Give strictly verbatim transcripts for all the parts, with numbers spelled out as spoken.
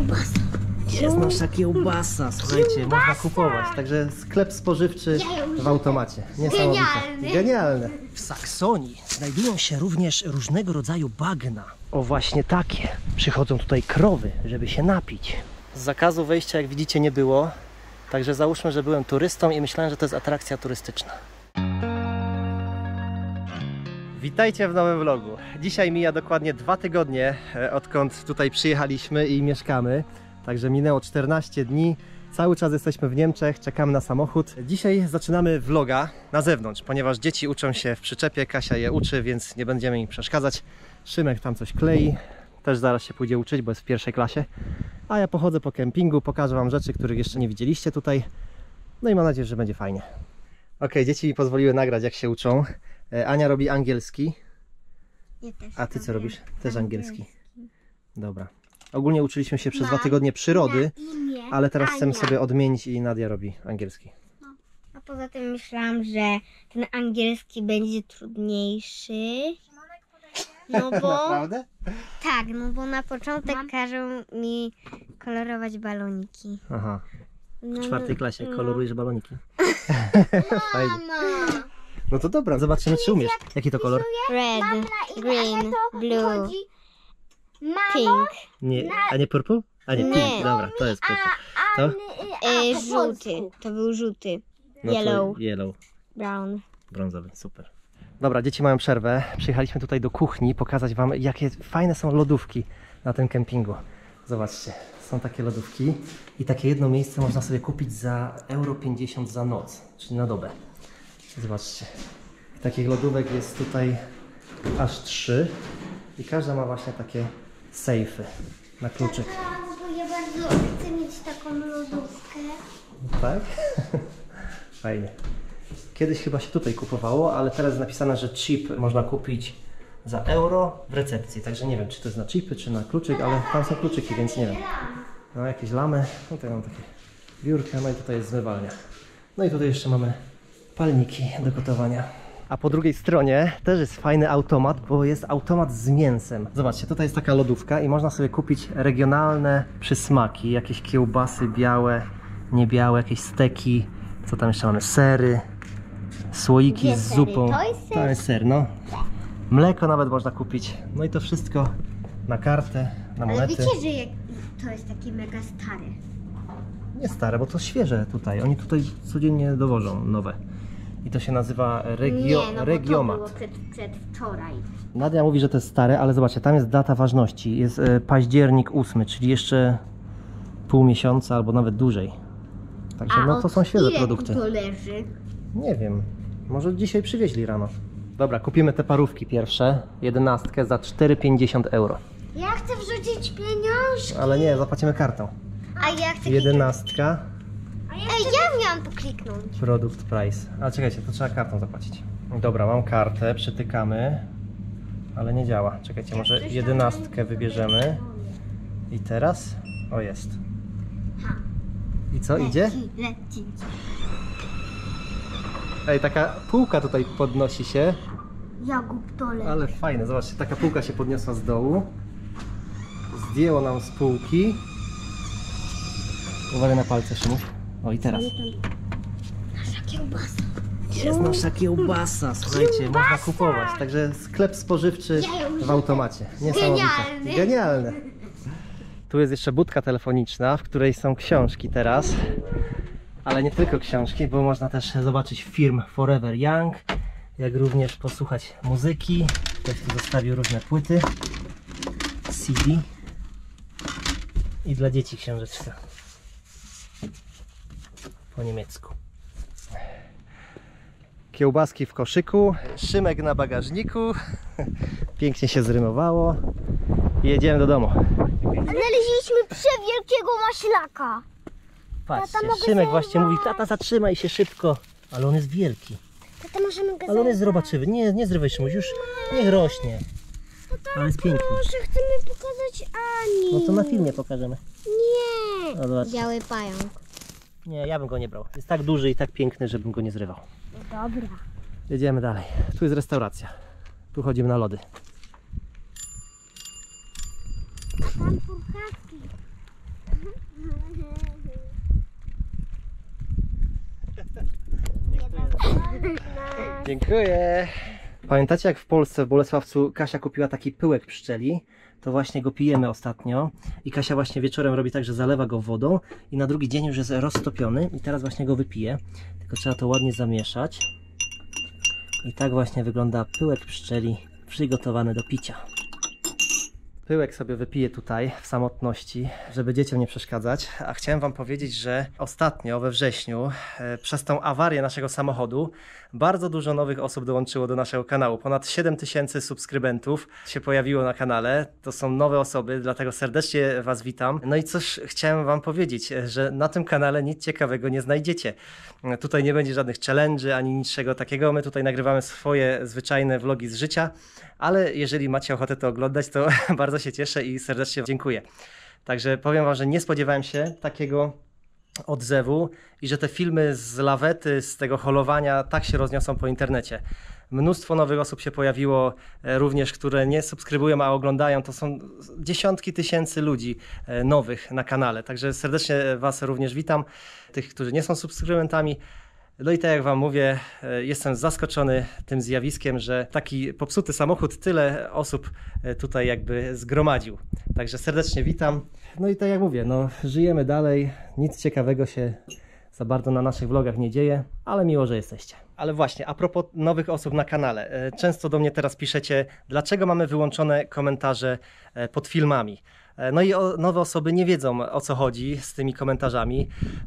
kiełbasa. Jest nasza kiełbasa, słuchajcie, Kiełbasa! można kupować. Także sklep spożywczy w automacie. Niesamowite. Genialny. Genialne. W Saksonii znajdują się również różnego rodzaju bagna. O, właśnie takie. Przychodzą tutaj krowy, żeby się napić. Z zakazu wejścia, jak widzicie, nie było. Także załóżmy, że byłem turystą i myślałem, że to jest atrakcja turystyczna. Witajcie w nowym vlogu. Dzisiaj mija dokładnie dwa tygodnie, odkąd tutaj przyjechaliśmy i mieszkamy. Także minęło czternaście dni. Cały czas jesteśmy w Niemczech, czekamy na samochód. Dzisiaj zaczynamy vloga na zewnątrz, ponieważ dzieci uczą się w przyczepie, Kasia je uczy, więc nie będziemy im przeszkadzać. Szymek tam coś klei, też zaraz się pójdzie uczyć, bo jest w pierwszej klasie. A ja pochodzę po kempingu, pokażę wam rzeczy, których jeszcze nie widzieliście tutaj. No i mam nadzieję, że będzie fajnie. Ok, dzieci mi pozwoliły nagrać, jak się uczą. Ania robi angielski. Ja też A ty co robię robisz? Też angielski. Dobra. Ogólnie uczyliśmy się przez dwa tygodnie przyrody, ale teraz chcemy sobie odmienić i Nadia robi angielski. No. A poza tym myślałam, że ten angielski będzie trudniejszy. No bo... Naprawdę? Tak, no bo na początek każą mi kolorować baloniki. Aha. No, W czwartej klasie no. kolorujesz baloniki. Fajnie. No to dobra, zobaczymy, czy umiesz. Jaki to kolor? Red, green, blue, pink. Nie, a nie purple? A nie, Nie. pink, dobra, to jest purple. To? E, żółty, to był żółty. No to Yellow. Yellow, Brown. brązowy, super. Dobra, dzieci mają przerwę. Przyjechaliśmy tutaj do kuchni pokazać wam, jakie fajne są lodówki na tym kempingu. Zobaczcie, są takie lodówki i takie jedno miejsce można sobie kupić za euro pięćdziesiąt za noc, czyli na dobę. Zobaczcie, takich lodówek jest tutaj aż trzy i każda ma właśnie takie sejfy na kluczyk. Bo ja bardzo chcę mieć taką lodówkę. Tak? Fajnie. Kiedyś chyba się tutaj kupowało, ale teraz jest napisane, że chip można kupić za euro w recepcji. Także nie wiem, czy to jest na chipy, czy na kluczyk, ale tam są kluczyki, więc nie wiem. No jakieś lamy, no tutaj mam takie biurka, no i tutaj jest zmywalnia. No i tutaj jeszcze mamy palniki do gotowania. A po drugiej stronie też jest fajny automat, bo jest automat z mięsem. Zobaczcie, tutaj jest taka lodówka i można sobie kupić regionalne przysmaki, jakieś kiełbasy białe, niebiałe, jakieś steki, co tam jeszcze mamy, sery, słoiki Gdzie z sery? zupą. To jest ser? To jest ser, no. Mleko nawet można kupić. No i to wszystko na kartę, na Ale monety. wiecie, że jak to jest takie mega stare. Nie stare, bo to świeże tutaj. Oni tutaj codziennie dowożą nowe. I to się nazywa regio, Nie, no bo Regiomat. to było przed, przedwczoraj. Nadia mówi, że to jest stare, ale zobaczcie, tam jest data ważności. Jest e, październik ósmy, czyli jeszcze pół miesiąca albo nawet dłużej. Także A no to od są świeże ile produkty. to leży? Nie wiem, może dzisiaj przywieźli rano. Dobra, kupimy te parówki pierwsze, jedenastkę za cztery pięćdziesiąt euro. Ja chcę wrzucić pieniążki. Ale nie, zapłacimy kartą. A ja chcę Jedenastka, Ej, ja miałam tu kliknąć. product price. A czekajcie, to trzeba kartą zapłacić. Dobra, mam kartę, przytykamy, ale nie działa. Czekajcie, może jedenastkę wybierzemy. I teraz? O, jest. I co, idzie? Leci, leci. Ej, taka półka tutaj podnosi się. Jagód dole. Ale fajne, zobaczcie, taka półka się podniosła z dołu. Zdjęło nam z półki. Uważaj na palce, Szymuś. O, i teraz. Nasza kiełbasa. Jest nasza kiełbasa, słuchajcie, można kupować. Także sklep spożywczy w automacie. Niesamowite. Genialny. Genialne. Tu jest jeszcze budka telefoniczna, w której są książki teraz. Ale nie tylko książki, bo można też zobaczyć film Forever Young, jak również posłuchać muzyki. Ktoś tu zostawił różne płyty, C D i dla dzieci książeczka po niemiecku. Kiełbaski w koszyku, Szymek na bagażniku. Pięknie się zrymowało. I jedziemy do domu. Znaleźliśmy przewielkiego maślaka. Patrzcie, Tata, mogę Szymek zerwać? właśnie mówi, tata zatrzymaj się szybko. Ale on jest wielki. Tata, możemy go Ale on jest zerwać? zobaczywy. Nie, nie zrywaj Szymuś, już niech rośnie. Ale jest piękny. Proszę, chcemy pokazać Ani. No to na filmie pokażemy. Nie. No zobacz. Biały pająk. Nie, ja bym go nie brał. Jest tak duży i tak piękny, żebym go nie zrywał. Dobra. Jedziemy dalej. Tu jest restauracja. Tu chodzimy na lody. Tam furkawki. Dziękuję. Pamiętacie, jak w Polsce, w Bolesławcu, Kasia kupiła taki pyłek pszczeli? To właśnie go pijemy ostatnio i Kasia właśnie wieczorem robi tak, że zalewa go wodą i na drugi dzień już jest roztopiony i teraz właśnie go wypije. Tylko trzeba to ładnie zamieszać. I tak właśnie wygląda pyłek pszczeli przygotowany do picia. Pyłek sobie wypiję tutaj w samotności, żeby dzieciom nie przeszkadzać. A chciałem wam powiedzieć, że ostatnio we wrześniu e, przez tą awarię naszego samochodu bardzo dużo nowych osób dołączyło do naszego kanału. Ponad siedem tysięcy subskrybentów się pojawiło na kanale. To są nowe osoby, dlatego serdecznie was witam. No i coś chciałem wam powiedzieć, że na tym kanale nic ciekawego nie znajdziecie. Tutaj nie będzie żadnych challenge'y ani niczego takiego. My tutaj nagrywamy swoje zwyczajne vlogi z życia, ale jeżeli macie ochotę to oglądać, to bardzo się cieszę i serdecznie dziękuję. Także powiem wam, że nie spodziewałem się takiego odzewu i że te filmy z lawety, z tego holowania tak się rozniosą po internecie. Mnóstwo nowych osób się pojawiło, również które nie subskrybują, a oglądają. To są dziesiątki tysięcy ludzi nowych na kanale. Także serdecznie was również witam, tych, którzy nie są subskrybentami. No i tak jak wam mówię, jestem zaskoczony tym zjawiskiem, że taki popsuty samochód tyle osób tutaj jakby zgromadził. Także serdecznie witam. No i tak jak mówię, no żyjemy dalej, nic ciekawego się za bardzo na naszych vlogach nie dzieje, ale miło, że jesteście. Ale właśnie, a propos nowych osób na kanale. Często do mnie teraz piszecie, dlaczego mamy wyłączone komentarze pod filmami. No i o, nowe osoby nie wiedzą, o co chodzi z tymi komentarzami.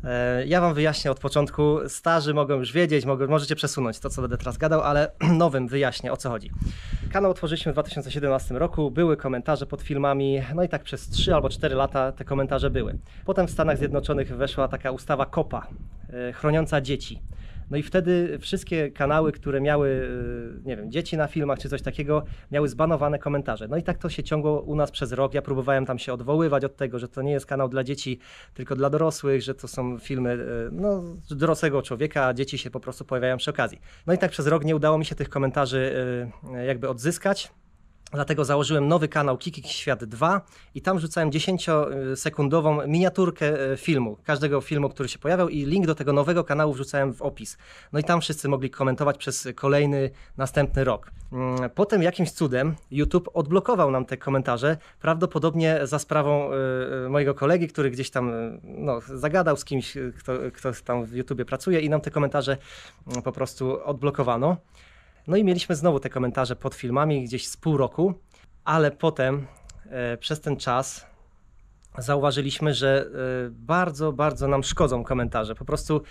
Ja wam wyjaśnię od początku. Starzy mogą już wiedzieć, mogą, możecie przesunąć to, co będę teraz gadał, ale nowym wyjaśnię, o co chodzi. Kanał otworzyliśmy w dwa tysiące siedemnastym roku, były komentarze pod filmami, no i tak przez trzy albo cztery lata te komentarze były. Potem w Stanach Zjednoczonych weszła taka ustawa kopa, chroniąca dzieci. No i wtedy wszystkie kanały, które miały, nie wiem, dzieci na filmach czy coś takiego, miały zbanowane komentarze. No i tak to się ciągło u nas przez rok. Ja próbowałem tam się odwoływać od tego, że to nie jest kanał dla dzieci, tylko dla dorosłych, że to są filmy no, dorosłego człowieka, a dzieci się po prostu pojawiają przy okazji. No i tak przez rok nie udało mi się tych komentarzy jakby odzyskać. Dlatego założyłem nowy kanał Kiki Świat dwa i tam wrzucałem dziesięciosekundową miniaturkę filmu, każdego filmu, który się pojawiał i link do tego nowego kanału wrzucałem w opis. No i tam wszyscy mogli komentować przez kolejny, następny rok. Potem jakimś cudem YouTube odblokował nam te komentarze, prawdopodobnie za sprawą mojego kolegi, który gdzieś tam no, zagadał z kimś, kto, kto tam w YouTubie pracuje i nam te komentarze po prostu odblokowano. No i mieliśmy znowu te komentarze pod filmami gdzieś z pół roku, ale potem e, przez ten czas zauważyliśmy, że e, bardzo, bardzo nam szkodzą komentarze. Po prostu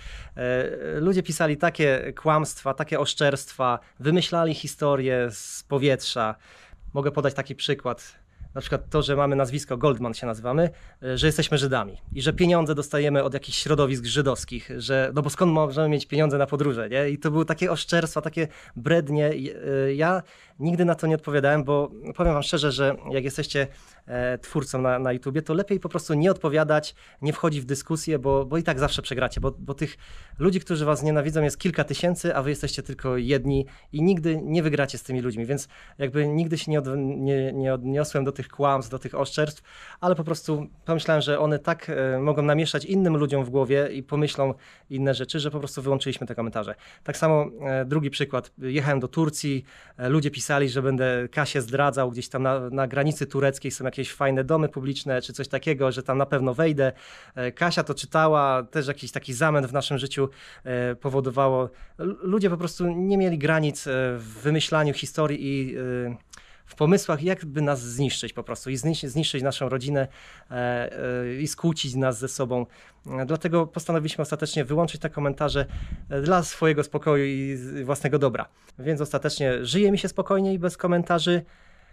e, ludzie pisali takie kłamstwa, takie oszczerstwa, wymyślali historie z powietrza. Mogę podać taki przykład. Na przykład to, że mamy nazwisko Goldman się nazywamy, że jesteśmy Żydami i że pieniądze dostajemy od jakichś środowisk żydowskich, że no bo skąd możemy mieć pieniądze na podróże, nie? I to były takie oszczerstwa, takie brednie. Ja nigdy na to nie odpowiadałem, bo powiem wam szczerze, że jak jesteście twórcą na, na YouTubie, to lepiej po prostu nie odpowiadać, nie wchodzić w dyskusję, bo, bo i tak zawsze przegracie, bo, bo tych ludzi, którzy was nienawidzą jest kilka tysięcy, a wy jesteście tylko jedni i nigdy nie wygracie z tymi ludźmi, więc jakby nigdy się nie, od, nie, nie odniosłem do tych kłamstw, do tych oszczerstw, ale po prostu pomyślałem, że one tak e, mogą namieszać innym ludziom w głowie i pomyślą inne rzeczy, że po prostu wyłączyliśmy te komentarze. Tak samo e, drugi przykład. Jechałem do Turcji, e, ludzie pisali, że będę Kasię zdradzał, gdzieś tam na, na granicy tureckiej są jakieś fajne domy publiczne, czy coś takiego, że tam na pewno wejdę. E, Kasia to czytała, też jakiś taki zamęt w naszym życiu e, powodowało. L- ludzie po prostu nie mieli granic e, w wymyślaniu historii i e, w pomysłach, jakby nas zniszczyć po prostu i zniszczyć, zniszczyć naszą rodzinę e, e, i skłócić nas ze sobą. E, dlatego postanowiliśmy ostatecznie wyłączyć te komentarze e, dla swojego spokoju i własnego dobra. Więc ostatecznie żyje mi się spokojniej bez komentarzy.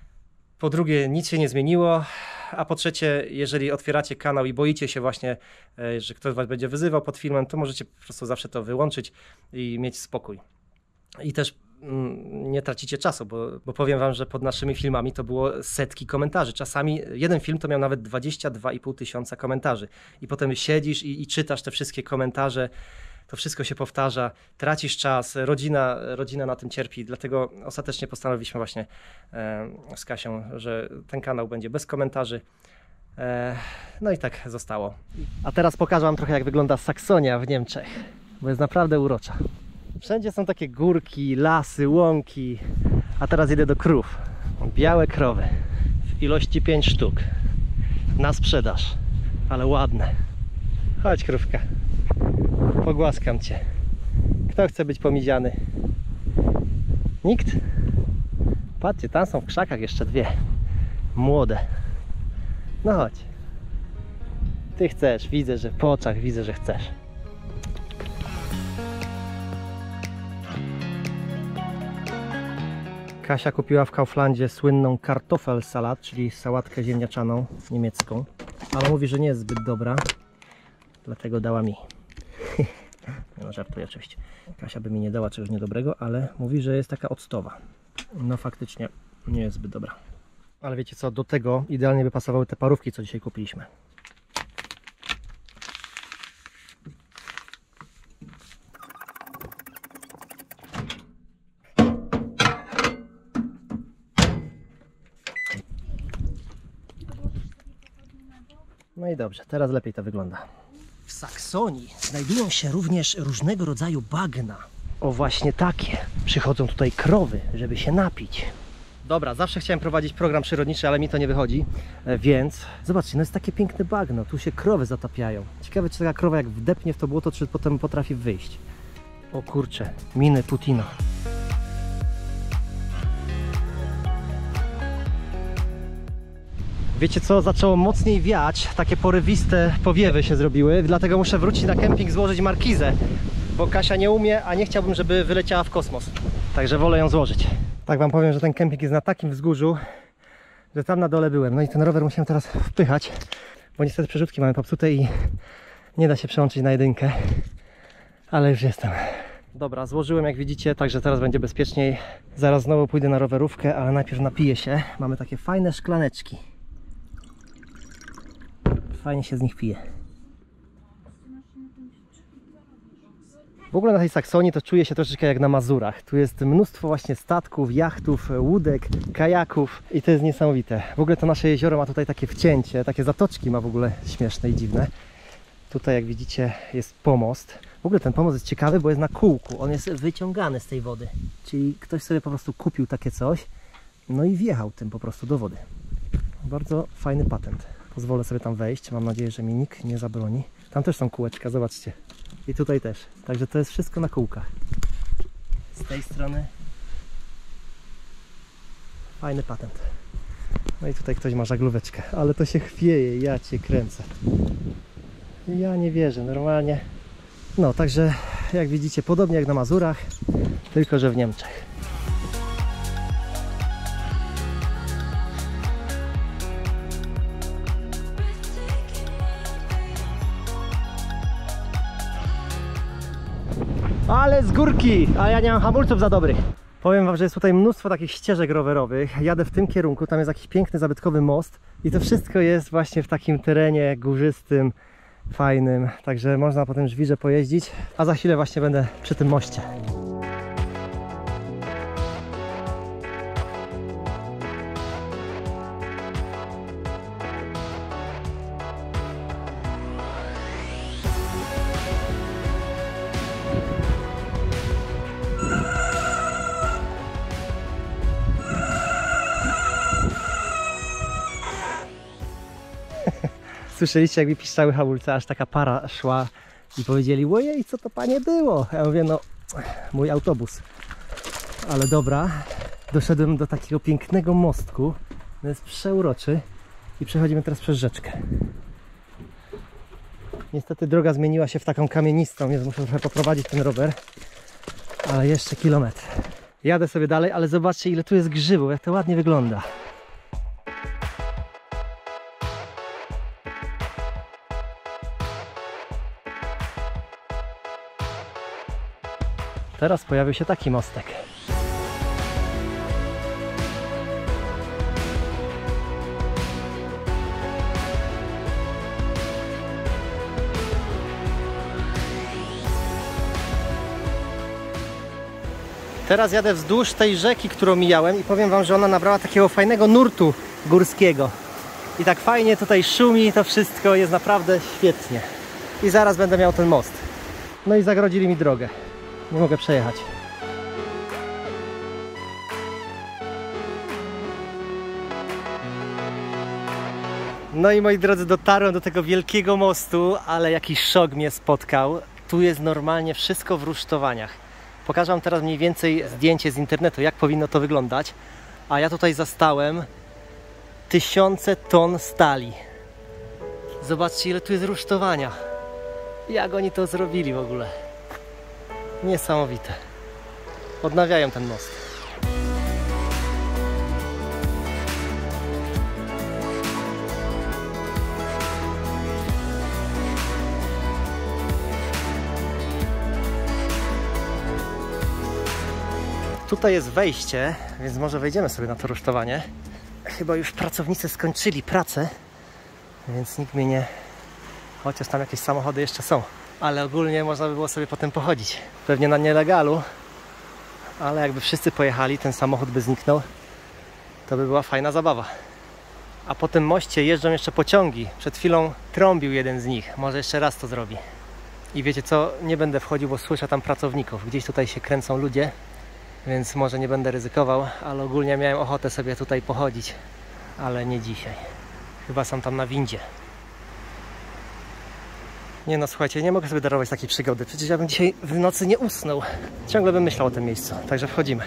Po drugie, nic się nie zmieniło. A po trzecie, jeżeli otwieracie kanał i boicie się właśnie, e, że ktoś was będzie wyzywał pod filmem, to możecie po prostu zawsze to wyłączyć i mieć spokój. I też nie tracicie czasu, bo, bo powiem wam, że pod naszymi filmami to było setki komentarzy. Czasami jeden film to miał nawet dwadzieścia dwa i pół tysiąca komentarzy. I potem siedzisz i, i czytasz te wszystkie komentarze, to wszystko się powtarza, tracisz czas, rodzina, rodzina na tym cierpi. Dlatego ostatecznie postanowiliśmy właśnie e, z Kasią, że ten kanał będzie bez komentarzy. E, no i tak zostało. A teraz pokażę wam trochę, jak wygląda Saksonia w Niemczech, bo jest naprawdę urocza. Wszędzie są takie górki, lasy, łąki. A teraz idę do krów. Białe krowy. W ilości pięć sztuk. Na sprzedaż. Ale ładne. Chodź, krówka. Pogłaskam cię. Kto chce być pomiziany? Nikt? Patrzcie, tam są w krzakach jeszcze dwie. Młode. No chodź. Ty chcesz, widzę, że po oczach widzę, że chcesz. Kasia kupiła w Kauflandzie słynną Kartoffelsalat, czyli sałatkę ziemniaczaną niemiecką. Ale mówi, że nie jest zbyt dobra. Dlatego dała mi. No, żartuję oczywiście. Kasia by mi nie dała czegoś niedobrego, ale mówi, że jest taka octowa. No faktycznie nie jest zbyt dobra. Ale wiecie co, do tego idealnie by pasowały te parówki, co dzisiaj kupiliśmy. No i dobrze, teraz lepiej to wygląda. W Saksonii znajdują się również różnego rodzaju bagna. O, właśnie takie. Przychodzą tutaj krowy, żeby się napić. Dobra, zawsze chciałem prowadzić program przyrodniczy, ale mi to nie wychodzi. E, więc zobaczcie, no jest takie piękne bagno. Tu się krowy zatapiają. Ciekawe, czy taka krowa jak wdepnie w to błoto, czy potem potrafi wyjść. O kurczę, miny Putina. Wiecie co, zaczęło mocniej wiać, takie porywiste powiewy się zrobiły, dlatego muszę wrócić na kemping, złożyć markizę, bo Kasia nie umie, a nie chciałbym, żeby wyleciała w kosmos. Także wolę ją złożyć. Tak wam powiem, że ten kemping jest na takim wzgórzu, że tam na dole byłem. No i ten rower musiałem teraz wpychać, bo niestety przerzutki mamy popsute i nie da się przełączyć na jedynkę, ale już jestem. Dobra, złożyłem jak widzicie, także teraz będzie bezpieczniej. Zaraz znowu pójdę na rowerówkę, ale najpierw napiję się. Mamy takie fajne szklaneczki. Fajnie się z nich pije. W ogóle na tej Saksonii to czuję się troszeczkę jak na Mazurach. Tu jest mnóstwo właśnie statków, jachtów, łódek, kajaków i to jest niesamowite. W ogóle to nasze jezioro ma tutaj takie wcięcie, takie zatoczki ma w ogóle śmieszne i dziwne. Tutaj jak widzicie jest pomost. W ogóle ten pomost jest ciekawy, bo jest na kółku. On jest wyciągany z tej wody. Czyli ktoś sobie po prostu kupił takie coś, no i wjechał tym po prostu do wody. Bardzo fajny patent. Pozwolę sobie tam wejść. Mam nadzieję, że mi nikt nie zabroni. Tam też są kółeczka, zobaczcie. I tutaj też. Także to jest wszystko na kółkach. Z tej strony. Fajny patent. No i tutaj ktoś ma żaglóweczkę. Ale to się chwieje, ja cię kręcę. Ja nie wierzę, normalnie. No, także jak widzicie, podobnie jak na Mazurach, tylko że w Niemczech. Ale z górki, a ja nie mam hamulców za dobrych. Powiem wam, że jest tutaj mnóstwo takich ścieżek rowerowych. Jadę w tym kierunku, tam jest jakiś piękny, zabytkowy most i to wszystko jest właśnie w takim terenie górzystym, fajnym. Także można po tym żwirze pojeździć, a za chwilę właśnie będę przy tym moście. Słyszeliście, jak mi piszczały hamulce, aż taka para szła i powiedzieli: ojej, co to panie było? Ja mówię: no, mój autobus. Ale dobra, doszedłem do takiego pięknego mostku, on jest przeuroczy i przechodzimy teraz przez rzeczkę. Niestety droga zmieniła się w taką kamienistą, więc muszę trochę poprowadzić ten rower, ale jeszcze kilometr. Jadę sobie dalej, ale zobaczcie, ile tu jest grzybów, jak to ładnie wygląda. Teraz pojawił się taki mostek. Teraz jadę wzdłuż tej rzeki, którą mijałem i powiem wam, że ona nabrała takiego fajnego nurtu górskiego. I tak fajnie tutaj szumi, to wszystko jest naprawdę świetnie. I zaraz będę miał ten most. No i zagrodzili mi drogę. Nie mogę przejechać. No i moi drodzy, dotarłem do tego wielkiego mostu, ale jakiś szok mnie spotkał. Tu jest normalnie wszystko w rusztowaniach. Pokażę wam teraz mniej więcej zdjęcie z internetu, jak powinno to wyglądać. A ja tutaj zastałem tysiące ton stali. Zobaczcie, ile tu jest rusztowania. Jak oni to zrobili w ogóle. Niesamowite. Odnawiają ten most. Tutaj jest wejście, więc może wejdziemy sobie na to rusztowanie. Chyba już pracownicy skończyli pracę, więc nikt mnie nie... Chociaż tam jakieś samochody jeszcze są. Ale ogólnie można by było sobie potem pochodzić. Pewnie na nielegalu, ale jakby wszyscy pojechali, ten samochód by zniknął, to by była fajna zabawa. A po tym moście jeżdżą jeszcze pociągi. Przed chwilą trąbił jeden z nich. Może jeszcze raz to zrobi. I wiecie co? Nie będę wchodził, bo słyszę tam pracowników. Gdzieś tutaj się kręcą ludzie. Więc może nie będę ryzykował, ale ogólnie miałem ochotę sobie tutaj pochodzić, ale nie dzisiaj. Chyba są tam na windzie. Nie no, słuchajcie, nie mogę sobie darować takiej przygody. Przecież ja bym dzisiaj w nocy nie usnął. Ciągle bym myślał o tym miejscu, także wchodzimy.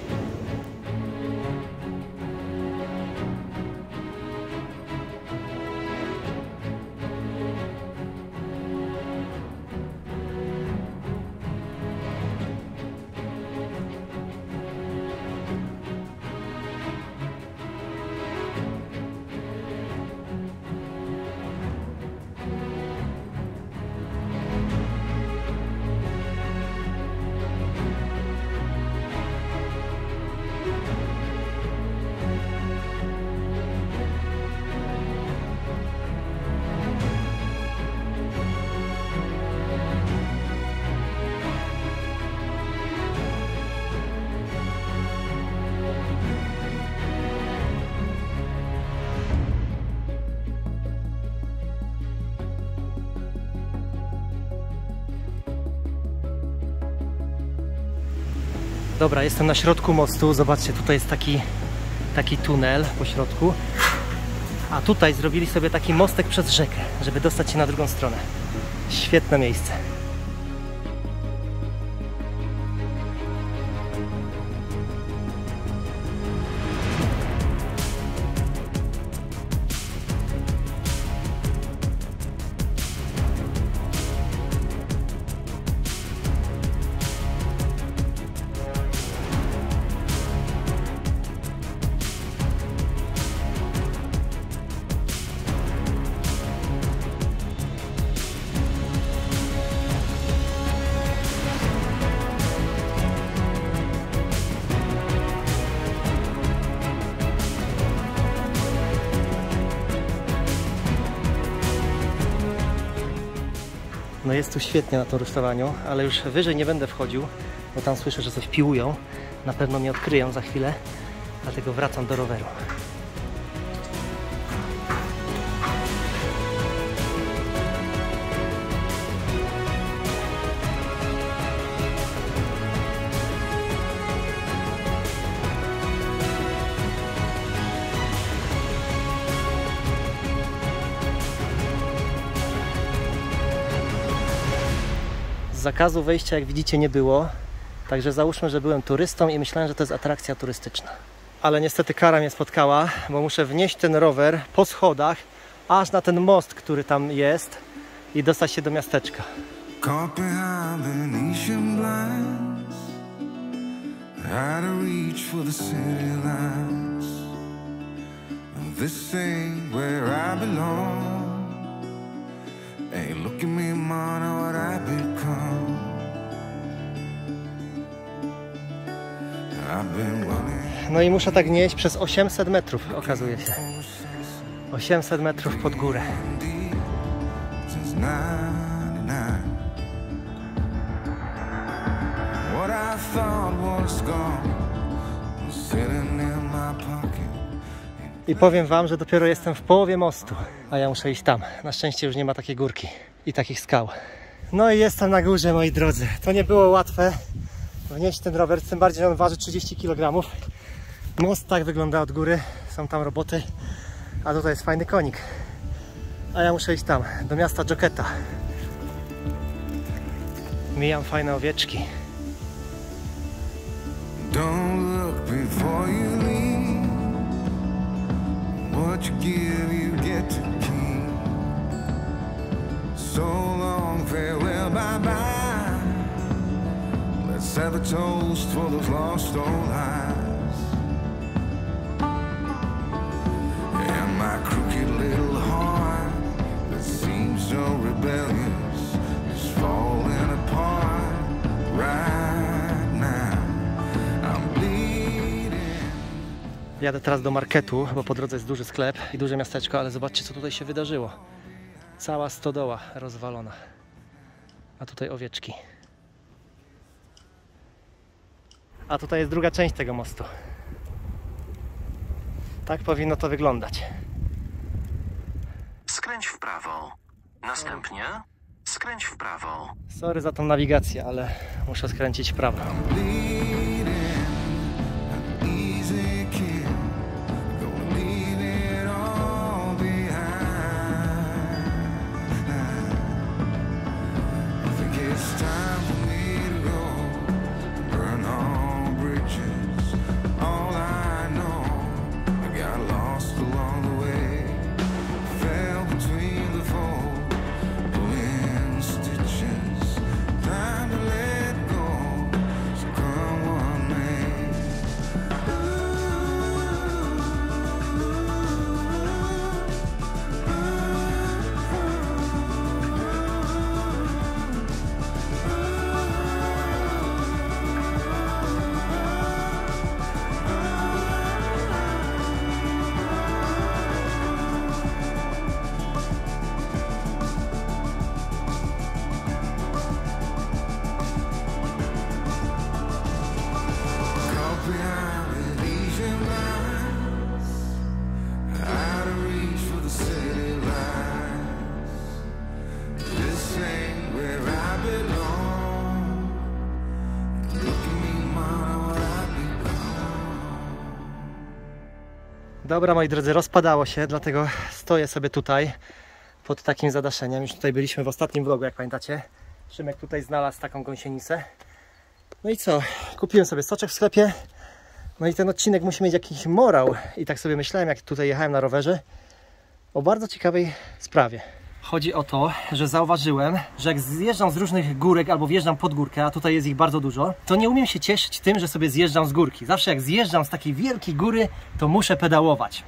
Dobra, jestem na środku mostu. Zobaczcie, tutaj jest taki, taki tunel po środku. A tutaj zrobili sobie taki mostek przez rzekę, żeby dostać się na drugą stronę. Świetne miejsce. No jest tu świetnie na tym rusztowaniu, ale już wyżej nie będę wchodził, bo tam słyszę, że coś piłują. Na pewno mnie odkryją za chwilę, dlatego wracam do roweru. Zakazu wejścia, jak widzicie, nie było, także załóżmy, że byłem turystą i myślałem, że to jest atrakcja turystyczna. Ale niestety kara mnie spotkała, bo muszę wnieść ten rower po schodach aż na ten most, który tam jest i dostać się do miasteczka. Hey, look at me, man, what I've become. I've been running. No i muszę tak nieść przez osiemset metrów, okazuje się. osiemset metrów pod górę. What I thought was gone was sitting in my pocket. I powiem wam, że dopiero jestem w połowie mostu, a ja muszę iść tam. Na szczęście już nie ma takiej górki i takich skał. No i jestem na górze, moi drodzy. To nie było łatwe wnieść ten rower, tym bardziej, że on waży trzydzieści kilogramów. Most tak wygląda od góry, są tam roboty, a tutaj jest fajny konik. A ja muszę iść tam, do miasta Joketa. Mijam fajne owieczki. Don't look before you leave. What you give, you get to keep. So long, farewell, bye bye. Let's have a toast for those lost old lives. And my crooked little heart that seems so rebellious is falling apart right now. I'm bleeding. Jadę teraz do marketu, bo po drodze jest duży sklep i duże miasteczko, ale zobaczcie, co tutaj się wydarzyło. Cała stodoła rozwalona. A tutaj owieczki. A tutaj jest druga część tego mostu. Tak powinno to wyglądać. Skręć w prawo. Następnie skręć w prawo. Sorry za tą nawigację, ale muszę skręcić w prawo. Bleeding, an easy kill. Gonna leave it all behind. I think it's time for me to go. Burn all bridges. All I know, I got lost along the way. Fell between the fold, pulling stitches. Time to let go. So come on, man. Caught behind Elysian lines, out of reach for the city lights. This ain't where I belong. Look at me, mama, what I've become. Dobra, moi drodzy, rozpadało się, dlatego stoję sobie tutaj pod takim zadaszeniem. Już tutaj byliśmy w ostatnim vlogu, jak pamiętacie. Szymek tutaj znalazł taką gąsienicę. No i co? Kupiłem sobie soczek w sklepie. No i ten odcinek musi mieć jakiś morał. I tak sobie myślałem, jak tutaj jechałem na rowerze, o bardzo ciekawej sprawie. Chodzi o to, że zauważyłem, że jak zjeżdżam z różnych górek albo wjeżdżam pod górkę, a tutaj jest ich bardzo dużo, to nie umiem się cieszyć tym, że sobie zjeżdżam z górki. Zawsze jak zjeżdżam z takiej wielkiej góry, to muszę pedałować.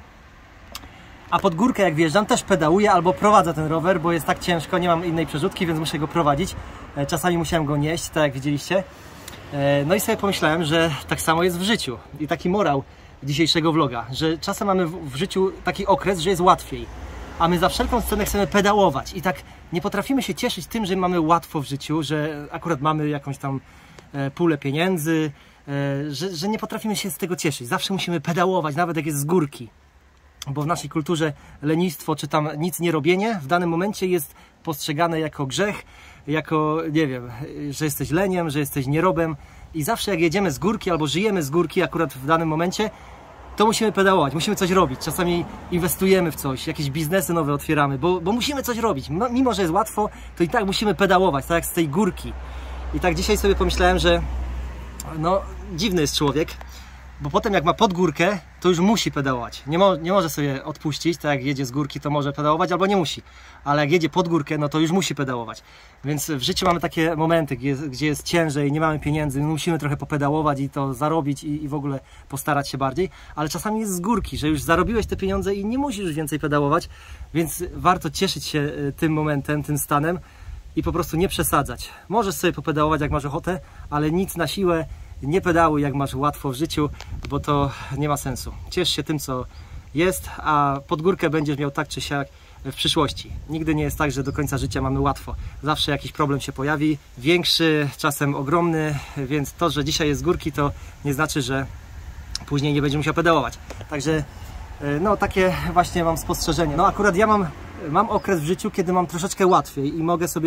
A pod górkę jak wjeżdżam, też pedałuję albo prowadzę ten rower, bo jest tak ciężko, nie mam innej przerzutki, więc muszę go prowadzić. Czasami musiałem go nieść, tak jak widzieliście. No i sobie pomyślałem, że tak samo jest w życiu. I taki morał dzisiejszego vloga, że czasem mamy w życiu taki okres, że jest łatwiej. A my za wszelką cenę chcemy pedałować i tak nie potrafimy się cieszyć tym, że mamy łatwo w życiu, że akurat mamy jakąś tam pulę pieniędzy, że, że nie potrafimy się z tego cieszyć. Zawsze musimy pedałować, nawet jak jest z górki. Bo w naszej kulturze lenistwo czy tam nic nie robienie w danym momencie jest postrzegane jako grzech, jako, nie wiem, że jesteś leniem, że jesteś nierobem i zawsze jak jedziemy z górki albo żyjemy z górki akurat w danym momencie, to musimy pedałować, musimy coś robić. Czasami inwestujemy w coś, jakieś biznesy nowe otwieramy, bo, bo musimy coś robić. Mimo że jest łatwo, to i tak musimy pedałować, tak jak z tej górki. I tak dzisiaj sobie pomyślałem, że no dziwny jest człowiek, bo potem jak ma pod górkę, to już musi pedałować. Nie, mo nie może sobie odpuścić, tak jak jedzie z górki, to może pedałować albo nie musi. Ale jak jedzie pod górkę, no to już musi pedałować. Więc w życiu mamy takie momenty, gdzie jest, gdzie jest ciężej, nie mamy pieniędzy, musimy trochę popedałować i to zarobić i, i w ogóle postarać się bardziej. Ale czasami jest z górki, że już zarobiłeś te pieniądze i nie musisz już więcej pedałować. Więc warto cieszyć się tym momentem, tym stanem i po prostu nie przesadzać. Możesz sobie popedałować jak masz ochotę, ale nic na siłę. Nie pedałuj jak masz łatwo w życiu, bo to nie ma sensu. Ciesz się tym, co jest, a pod górkę będziesz miał tak czy siak w przyszłości. Nigdy nie jest tak, że do końca życia mamy łatwo. Zawsze jakiś problem się pojawi, większy, czasem ogromny, więc to, że dzisiaj jest z górki, to nie znaczy, że później nie będzie musiał pedałować. Także no takie właśnie mam spostrzeżenie. No akurat ja mam, mam okres w życiu, kiedy mam troszeczkę łatwiej i mogę sobie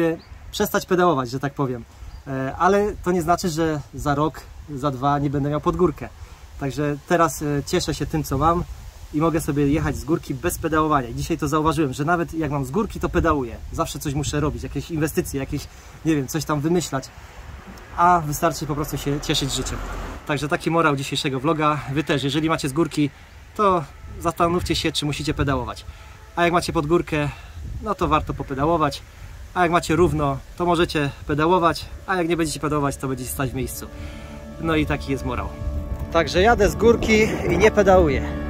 przestać pedałować, że tak powiem. E, ale to nie znaczy, że za rok, za dwa nie będę miał pod górkę. Także teraz e, cieszę się tym, co mam i mogę sobie jechać z górki bez pedałowania. I dzisiaj to zauważyłem, że nawet jak mam z górki, to pedałuję. Zawsze coś muszę robić, jakieś inwestycje, jakieś, nie wiem, coś tam wymyślać. A wystarczy po prostu się cieszyć życiem. Także taki morał dzisiejszego vloga. Wy też, jeżeli macie z górki, to zastanówcie się, czy musicie pedałować. A jak macie pod górkę, no to warto popedałować. A jak macie równo, to możecie pedałować. A jak nie będziecie pedałować, to będziecie stać w miejscu. No i taki jest morał. Także jadę z górki i nie pedałuję.